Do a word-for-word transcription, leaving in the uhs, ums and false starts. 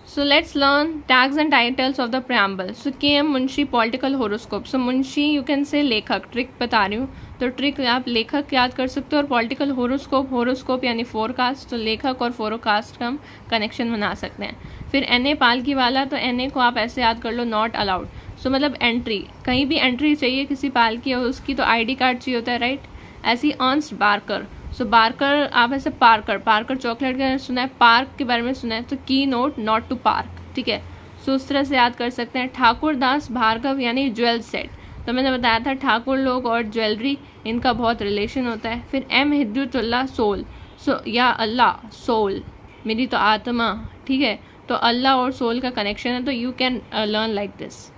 So let's learn tags and titles of the preamble. So K M Munshi political horoscope. So Munshi you can say लेखक, trick बता रही हूँ तो trick आप लेखक याद कर सकते हो और पॉलिटिकल होरोस्कोप, होरोस्कोप यानी फोरकास्ट, तो लेखक और फोरकास्ट का हम कनेक्शन बना सकते हैं. फिर एन ए पालकी वाला, तो एन ए को आप ऐसे याद कर लो नॉट अलाउड. सो मतलब एंट्री, कहीं भी एंट्री चाहिए किसी पालकी और उसकी तो आईडी कार्ड चाहिए होता है राइट. ऐसी Ernst Barker, so so, Barker आप ऐसे पार्कर, पार्कर चॉकलेट का सुना है, पार्क के बारे में सुना है, तो की नोट नॉट टू पार्क, ठीक है. सो so, उस तरह से याद कर सकते हैं. ठाकुर दास भार्गव यानी ज्वेल सेट, तो मैंने बताया था ठाकुर लोग और ज्वेलरी इनका बहुत रिलेशन होता है. फिर एम हिद्दुतुल्लाह सोल, सो या अल्लाह सोल, मेरी तो आत्मा, ठीक है. तो अल्लाह और सोल का कनेक्शन है, तो you can learn like this.